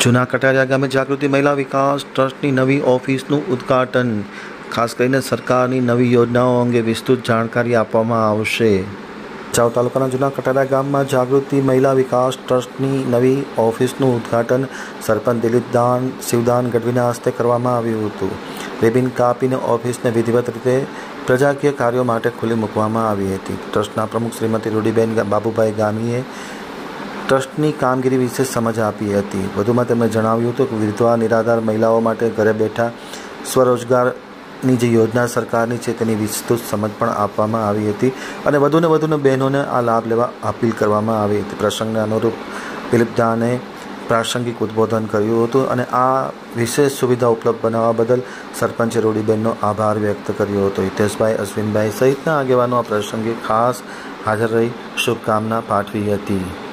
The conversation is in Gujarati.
જૂના કટારિયા ગામે જાગૃતિ મહિલા વિકાસ ટ્રસ્ટની નવી ઓફિસનું ઉદ્ઘાટન. ખાસ કરીને સરકારની નવી યોજનાઓ અંગે વિસ્તૃત જાણકારી આપવામાં આવશે. ભચાઉ તાલુકાના જૂના કટારિયા ગામમાં જાગૃતિ મહિલા વિકાસ ટ્રસ્ટની નવી ઓફિસનું ઉદ્ઘાટન સરપંચ દિલીપદાન શિવદાન ગઢવીના હસ્તે કરવામાં આવ્યું હતું. રિબિન કાપીને ઓફિસને વિધિવત રીતે પ્રજાકીય કાર્યો માટે ખુલ્લી મૂકવામાં આવી હતી. ટ્રસ્ટના પ્રમુખ શ્રીમતી રૂડીબેન બાબુભાઈ ગામીએ ટ્રસ્ટની કામગીરી વિશે સમજ આપી હતી. વધુમાં તેમણે જણાવ્યું હતું કે વિધવા નિરાધાર મહિલાઓ માટે ઘરે બેઠા સ્વરોજગારની જે યોજના સરકારની છે તેની વિસ્તૃત સમજ પણ આપવામાં આવી હતી અને વધુને બહેનોને આ લાભ લેવા અપીલ કરવામાં આવી હતી. પ્રસંગને અનુરૂપ દિલીપદાને પ્રાસંગિક ઉદ્બોધન કર્યું હતું અને આ વિશેષ સુવિધા ઉપલબ્ધ બનાવવા બદલ સરપંચે રૂડીબેનનો આભાર વ્યક્ત કર્યો હતો. હિતેશભાઈ અશ્વિનભાઈ સહિતના આગેવાનો આ પ્રસંગે ખાસ હાજર રહી શુભકામના પાઠવી હતી.